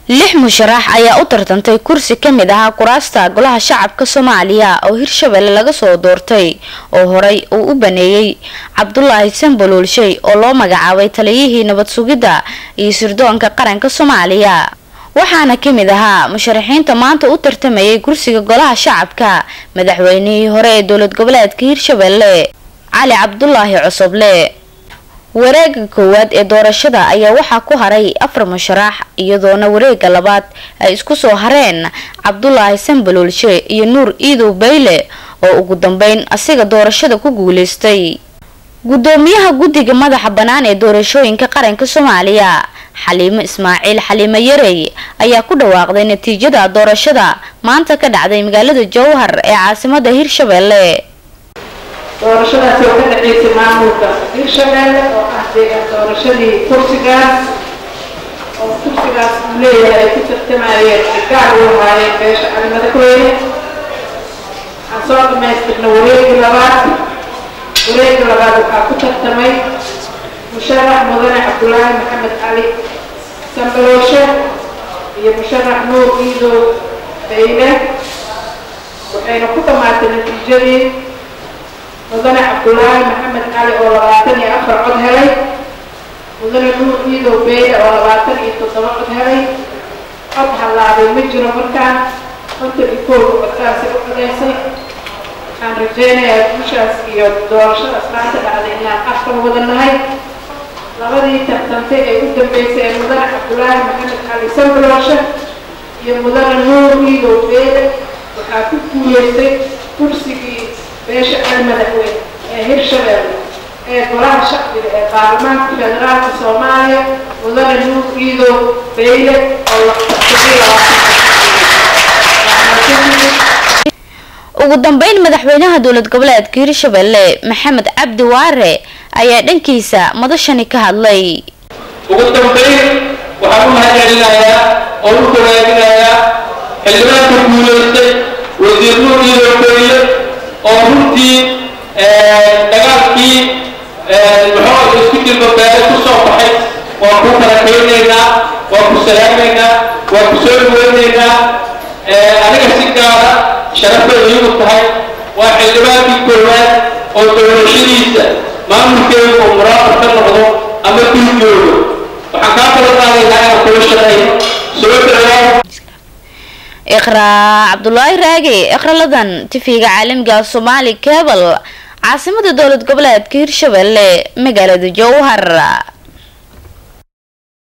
6 musharax ayaa u tartantay kursi kamid ah kuraasta golaha shacabka Soomaaliya oo Hirshabelle laga soo doortay oo horay uu u baneeyay Cabdullaahi Sanbalolshay oo loo magacaabay taliyihii nabad sugidda iyo sirdoonka qaranka Soomaaliya waxaana kamid ah musharaxiinta maanta u tartamayay kursiga golaha shacabka madaxweynihii hore ee dowlad goboleedka Hirshabelle Cali Cabdullaahi Cusuble wareegga koowaad ee doorashada ayaa waxa ku haray 4 musharax iyadoona wareegga labaad ay isku soo hareen Cabdullaahi Sanbalolshay iyo Nuur Iidow Bayle oo ugu dambeyn asiga doorashada ku guuleystay gudoomiyaha guddiga madaxa banaan ee doorashooyinka qaranka Soomaaliya Xaliimo Ismaaciil Xaliimo Yarey ayaa ku dhawaaqday natiijada doorashada maanta ka dhacday magaalada Jowhar ee caasimadda Hirshabelle doorashadaasi oo ka dhaceysay maamulka Hirshabelle oo ah deegaan doorashadii kursigaas leeyahay ay ku tartamayeen gaar u haayeen beesha Madaxweyne aan soo dhamaystirnay wareegga labaad waxaa ku tartamay musharax mudane Cabdullaahi Maxamed Cali Sanbalolshay iyo musharax Nuur Iidow Bayle waxayna ku dhamaatay natiijadii mudane Cabdullaahi Maxamed Cali oo 24 cod helay mudane Nuur Iidow Bayle oo 27 cod helay cod halaabay ma jiro markaan codkaasi u codeysay waxaan rajeynayaa guushaas iyo doorashadaas maanta dhacday inaan afkan wadanahay labadii tartantay ee u dambeysay ee mudane Cabdullaahi Maxamed Cali Sanbalolshay iyo mudane Nuur Iidow Bayle waxaa ku guuleystay kursigii beesha Madaxweyne ee Hirshabelle ee golaha shacbiga ee baarlamaanka federaalka Soomaaliya mudane Nuur Iidow Bayle oo la ugu dambeyn madaxweynaha dowlad goboleedka Hirshabelle Maxamed Cabdi Waare ayaa dhankiisa madashani ka hadlay ugu dambeyn waxaan u mahadcelinayaa oo u dhawaaqinayaa xildhibaanka guuleystay wasiir Nuur Iidow Bayle oo runtii dagaalkii wuxuu isku dilbaabay ku soo baxay waa ku karakeynaa waa ku salaameynaa waa ku soo dhaweyneynaa aniga si gaara sharaf iigu tahay waa xildhibaankii koowaad oo doorashadiisa maamulkeedu uu muraaqab ka noqdo ama ku joogo waxaan kaa kala qaadaynaa inaan kula shaqeeyo soo dhawaad إقراء عبد الله راجي إقراء لدن تفيق عالم جا الصومالي كابل عاصمة دولة قبلات كيرشبelle مقالة جوهر.